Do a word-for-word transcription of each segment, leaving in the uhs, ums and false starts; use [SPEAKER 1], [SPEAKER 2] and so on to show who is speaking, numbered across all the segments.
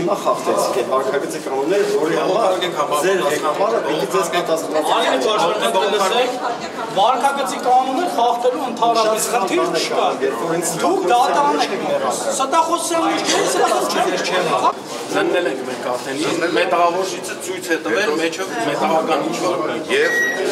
[SPEAKER 1] հիմա խախտեցիք այդ վարկագծի կանոնները, որի համար ձեր ղեկավարը պիտի ձեզ պատասխանատվություն։
[SPEAKER 2] Վարկագծի կանոնները խախտելու ընդհանրապես խնդիր չկա։ Դուք դատարան եք մեռած։ Ստախոսյան չէ, ստախոսյան չէ։
[SPEAKER 3] Զննել ենք մենք արդեն, մետաղավորիչը ցույց է տվել, մեջը մետաղական ինչ-որ եւ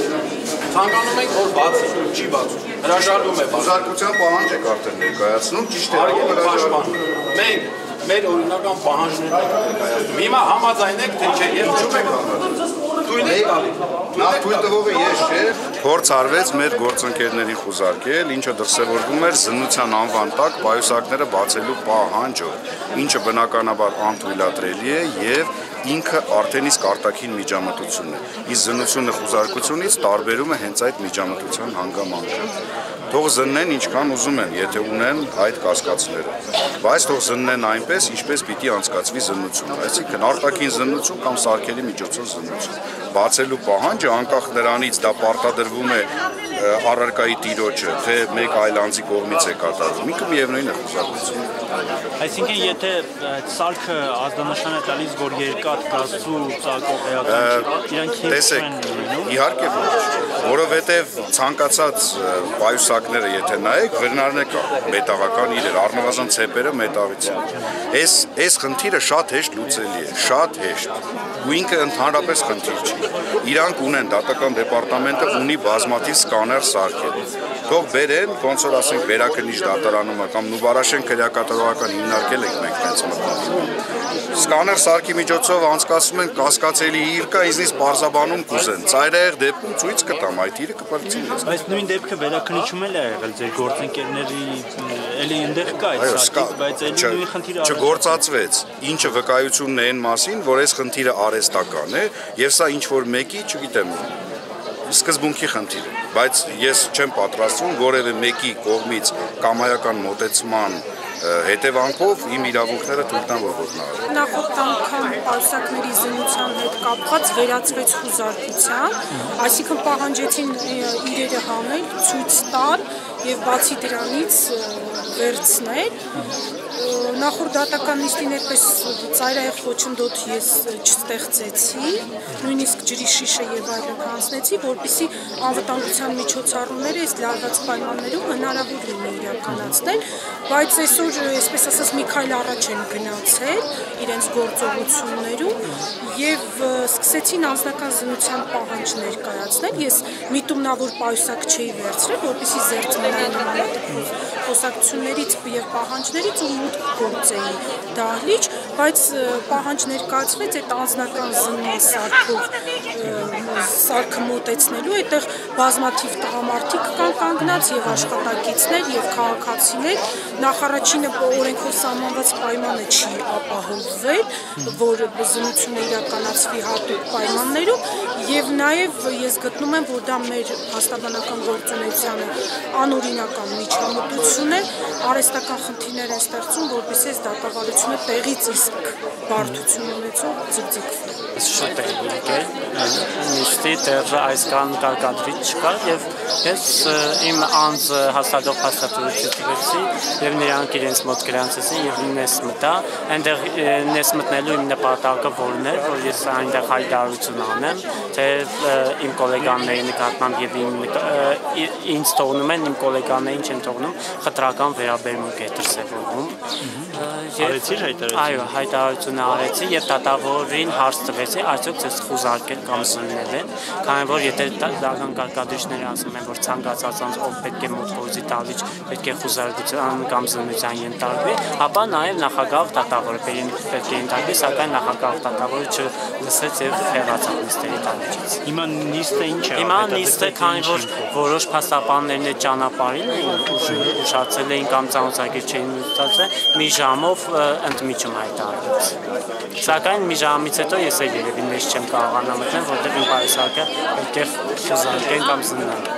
[SPEAKER 3] ցանկանում ենք որ բացի, չի բացում։ Հրաժարվում է
[SPEAKER 4] բազարկության պահանջ եք արդեն ներկայացնում, ճիշտ է, հրաժարվում։
[SPEAKER 3] Մենք մեր օրինական պահանջներն ենք ներկայացնում։ Հիմա համաձայն եք թե չէ, եւ ճուտ եք անում։ Թույլ եք տալի։
[SPEAKER 4] Նախ թույլ տվողը ես չէ։ Փորձ արվեց մեր գործընկերներին խուզարկել, ինչը դրսևորվում էր զննության անվան տակ պայուսակները բացելու պահանջով, ինչը բնականաբար անթույլատրելի է եւ ինքը արդեն իսկ արտաքին միջամտությունն է։ Իսկ զննությունը խուզարկությունից տարբերում է հենց այդ միջամտության հանգամանքը։ Թող զննեն ինչքան ուզում են, եթե ունեն այդ կասկածները, բայց թող զննեն այնպես, ինչպես պիտի անցկացվի զննությունը, այսինքն արտաքին զննություն կամ սարքերի միջոցով զննություն։ Բացելու պահանջը անկախ նրանից դա պարտադրվում է առարկայի տիրոջը, թե մեկ այլ անձի կողմից է կատարվում, ինքը միևնույն է խուզարկությունը։
[SPEAKER 5] Այսինքն եթե սարքը ազդանշան է տալիս, որ երկաթ գազու ծակող էական իրանք
[SPEAKER 4] տեսեք, իհարկե ոչ, որովհետև ցանկացած պայուսակները եթե նայեք, վրնարն է կա, մետաղական իրեր, առնվազն ցեպերը մետաղից են։ Այս այս խնդիրը շատ հեշտ լուծելի է, շատ հեշտ։ Ու ինքը ընդհանրապես խնդիր չի։ Իրանք ունեն, դատական դեպարտամենտը ունի բազմաթիվ սկաներ սարքեր։ Թող բերեն, ոնց որ ասենք վերաքննիչ դատարանումը կամ Նուբարաշեն քրեակատարողական հիմնարկել ենք մենք տենց մտնում։ Սկաներ սարքի միջոցով անցկացում են կասկածելի իր կա, իզնից պարզաբանում կուզեն։ Ծայրահեղ դեպքում ցույց կտամ այդ իրը կպրծին։
[SPEAKER 5] Բայց նույն դեպքը վերաքննիչում էլ է եղել ձեր գործընկերների էլի այնտեղ կա այդ սարքից, բայց էլի նույն խնդիրը
[SPEAKER 4] չգործածվեց։ Ինչը վկայությունն է այն մասին, որ այս խնդիրը արհեստական է, եւ սա ինչ որ մեկի, չգիտեմ, սկզբունքի խնդիր է, բայց ես չեմ պատրաստվում որևէ մեկի կողմից կամայական մոտեցման հետևանքով իմ իրավունքները թույլ տան որ ոտնահարել։
[SPEAKER 6] Նախորդ անգամ պայուսակների զննության հետ կապված վերածվեց խուզարկության, այսինքն պահանջեցին իրերը հանել, ցույց տալ եւ բացի դրանից վերցնել։ Նախորդ դատական նիստին այդպես ծայրահեղ խոչընդոտ ես չստեղծեցի, նույնիսկ ջրի շիշը եւ այլն հանձնեցի, որպեսզի անվտանգության միջոցառումները այս լարված պայմաններում հնարավոր լինի իրականացնել, բայց այսօր այսպես ասած մի քայլ առաջ են գնացել իրենց գործողություններում եւ սկսեցին անձնական զննության պահանջ ներկայացնել։ Ես միտումնավոր պայուսակ չէի վերցրել, որպեսզի զերծ մնան նմանատիպ խոսակցություններից եւ պահանջներից ու մուտք գործեի դահլիճ, բայց պահանջ ներկայացվեց այդ անձնական զննման սարքով սարքը մոտեցնելու, այդտեղ բազմաթիվ տղամարդիկ կան կանգնած եւ աշխատակիցներ եւ քաղաքացիներ։ Նախարարինը օրենքով սահմանված պայմանը չի ապահովվել, որ զննությունը իրականացվի հատուկ պայմաններում եւ նաեւ ես գտնում եմ, որ դա մեր հաստատանական գործունեությանը անօրինական միջամտություն է, արհեստական խնդիրներ են ստեղծում, որպեսզի այս դատավարությունը տեղից իսկ բարդություն ունեցող ձգձգվի։
[SPEAKER 5] Շատ է եկել, նիստի դեռ այսքան կարգադրիչ չկար եւ ես իմ անձ հաստատող հաստատությունից եւ նրանք իրենց մոտ գրանցեցին եւ նես մտա, այնտեղ նես մտնելու իմ նպատակը որն էր, որ ես այնտեղ հայտարարություն անեմ, թե իմ գոլեգաների նկատմամբ եւ ինձ թողնում են, իմ գոլեգաներին չեն թողնում, խտրական վերաբերմունք է դրսևորվում։
[SPEAKER 7] Արեցի հայտարարություն։
[SPEAKER 5] Այո, հայտարարությունը արեցի եւ դատավորին հարց տվեցի, արդյոք ցես խուզարկել կամ զննել են, քանի որ եթե դատական կարգադրիչները ասում են, որ ցանկացած անձ ով պետք է մոտ գործի դահլիճ պետք է խուզարկության կամ զննության ենթարկվի, ապա նաեւ նախագահ դատավորը պետք է ենթարկվի, սակայն նախագահ դատավորը չլսեց եւ հեռացավ նիստերի դահլիճից։
[SPEAKER 7] Հիմա նիստը ինչ է։
[SPEAKER 5] Հիմա նիստը քանի որ որոշ փաստաբաններն այդ ճանապարհին ուշացել էին կամ ծանոթագիր չէին ստացել, մի ժամով ընդմիջում հայտարարեց։ Սակայն մի ժամից հետո ես էլ երևի մեզ չեմ կարողանա մտնել, որտեղ իմ պայուսակը այդտեղ խուզարկեն կամ զննեն։